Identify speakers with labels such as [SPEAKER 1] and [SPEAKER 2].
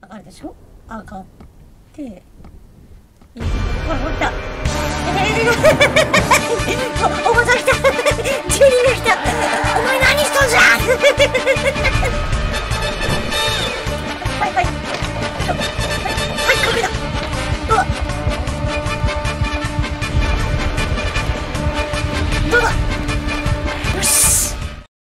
[SPEAKER 1] 上がるでしょ。上がって、ほら、ほら、来た。